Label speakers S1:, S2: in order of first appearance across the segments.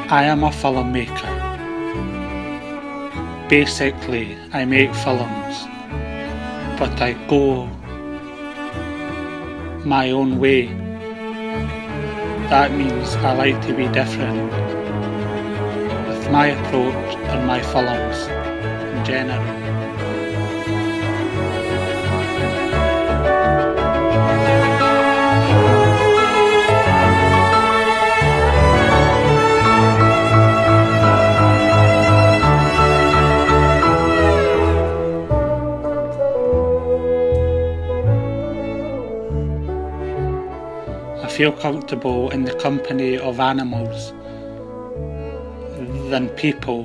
S1: I am a filmmaker. Basically, I make films, but I go my own way. That means I like to be different with my approach and my films in general. I feel comfortable in the company of animals than people.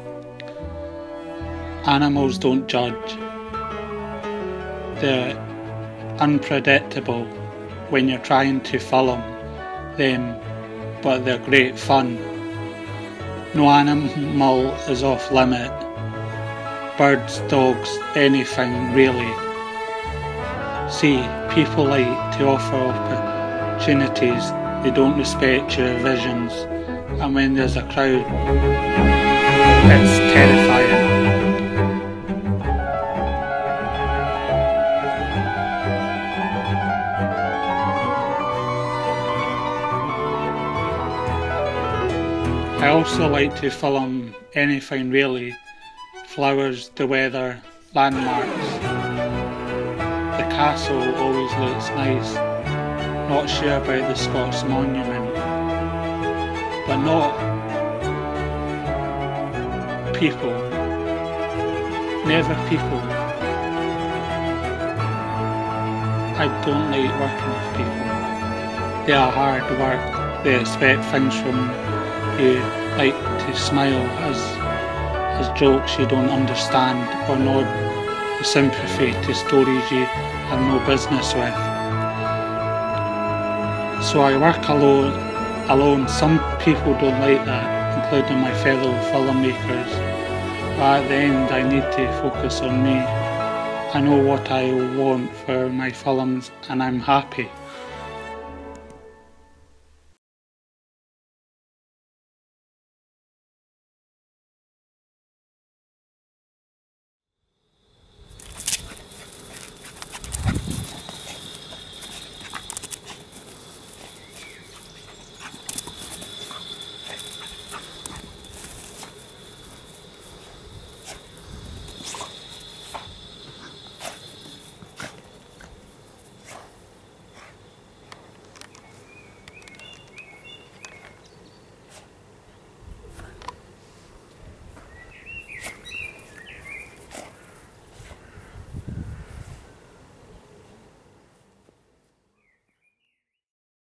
S1: Animals don't judge. They're unpredictable when you're trying to film them, but they're great fun. No animal is off limit. Birds, dogs, anything really. See, people like to offer opportunities, they don't respect your visions, and when there's a crowd, it's terrifying. I also like to film anything really. Flowers, the weather, landmarks. The castle always looks nice. Not sure about the Scots monument, but not people. Never people. I don't like working with people. They are hard work. They expect things from you, like to smile as jokes you don't understand, or nod with sympathy to stories you have no business with. So I work alone. Some people don't like that, including my fellow filmmakers. But at the end I need to focus on me. I know what I want for my films and I'm happy.